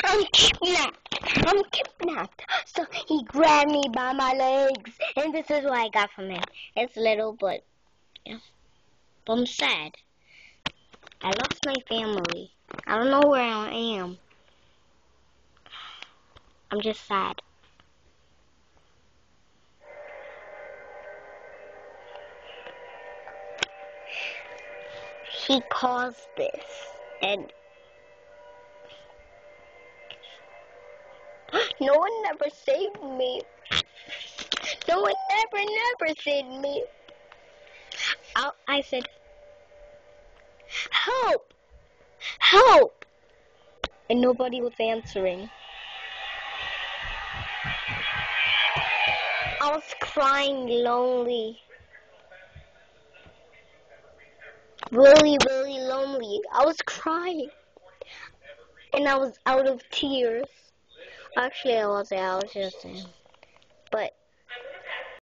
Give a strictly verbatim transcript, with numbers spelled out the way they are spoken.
I'm kidnapped. I'm kidnapped. So he grabbed me by my legs, and this is what I got from him. It's little, but yeah. But I'm sad. I lost my family. I don't know where I am. I'm just sad. He caused this, and no one never saved me. No one never, never saved me. I, I said, help, help, and nobody was answering. I was crying lonely. Really, really lonely. I was crying. And I was out of tears. Actually, I wasn't. I was just, but